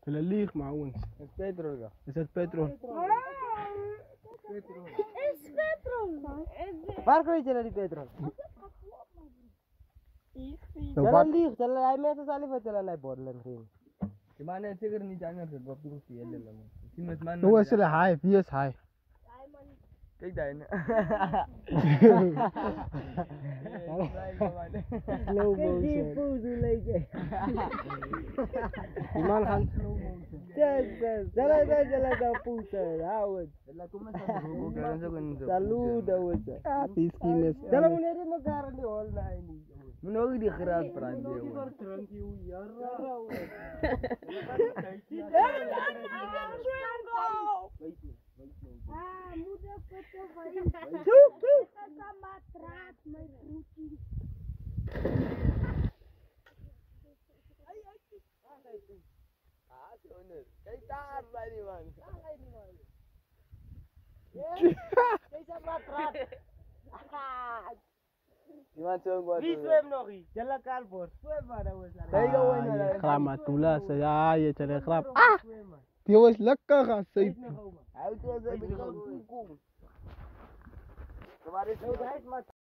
Hulle lieg maar ouens. Is petrol ja. Is dit petrol? Is petrol. Waar kry jy die petrol? Hulle lieg, hy met ons al wat hulle net bottel en geen. Die man het seker nie anders het wat doen die hele man. Sien met man. Hoe is hulle high? Wie is high? Kyk daai. Slow motion. Die man gaan slow motion. Yes. Jala pusa. Hou. Hulle kom met rogo gaan so kan. Saluda hoor. Ah, die skines. Jala moet net mekaar in die hol naai nie. Moet ook die graad brand jy. Kijk daar bij die man. Wie zwem nog iets? Jelle Kalbor. Zwem maar dan was Kijk grama tula sa ja ye chale grap. Ah! Die was lekker gaan sy. Hij was een beetje goed. Waar is het?